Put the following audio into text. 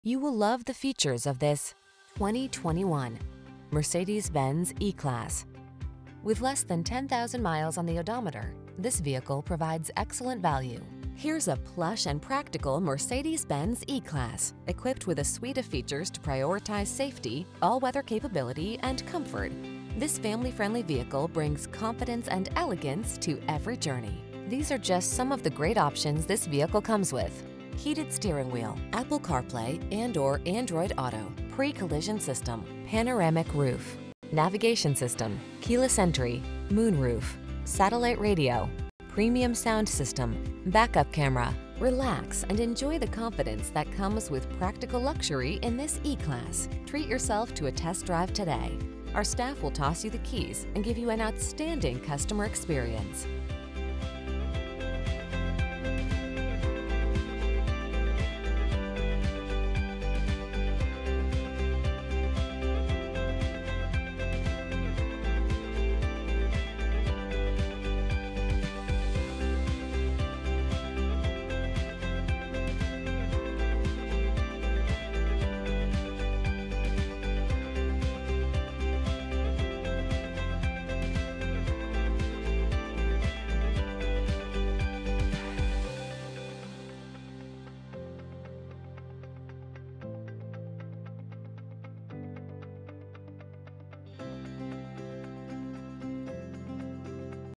You will love the features of this 2021 Mercedes-Benz E-Class. With less than 10,000 miles on the odometer, this vehicle provides excellent value. Here's a plush and practical Mercedes-Benz E-Class, equipped with a suite of features to prioritize safety, all-weather capability, and comfort. This family-friendly vehicle brings confidence and elegance to every journey. These are just some of the great options this vehicle comes with: heated steering wheel, Apple CarPlay and/or Android Auto, pre-collision system, panoramic roof, navigation system, keyless entry, moonroof, satellite radio, premium sound system, backup camera. Relax and enjoy the confidence that comes with practical luxury in this E-Class. Treat yourself to a test drive today. Our staff will toss you the keys and give you an outstanding customer experience.